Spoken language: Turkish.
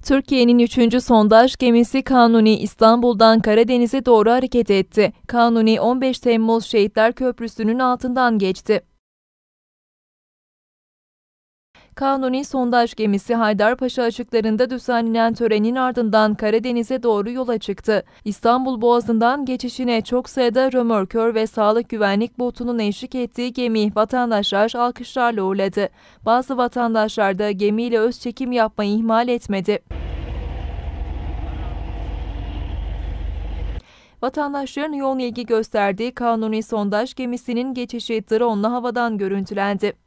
Türkiye'nin 3. sondaj gemisi Kanuni İstanbul'dan Karadeniz'e doğru hareket etti. Kanuni 15 Temmuz Şehitler Köprüsü'nün altından geçti. Kanuni sondaj gemisi Haydarpaşa açıklarında düzenlenen törenin ardından Karadeniz'e doğru yola çıktı. İstanbul Boğazı'ndan geçişine çok sayıda römorkör ve sağlık güvenlik botunun eşlik ettiği gemi vatandaşlar alkışlarla uğurladı. Bazı vatandaşlar da gemiyle öz çekim yapmayı ihmal etmedi. Vatandaşların yoğun ilgi gösterdiği Kanuni sondaj gemisinin geçişi drone'la havadan görüntülendi.